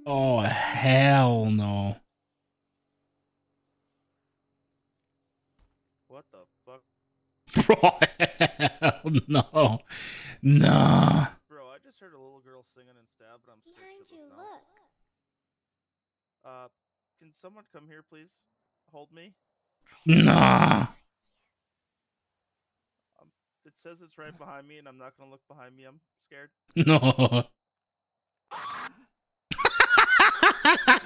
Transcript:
Oh, hell no. What the fuck? Bro, hell no. Nah. Bro, I just heard a little girl singing and stab, but I'm scared Behind you, shitless now. look. Can someone come here, please? Hold me. Nah. Um, it says it's right behind me, and I'm not gonna look behind me. I'm scared. No.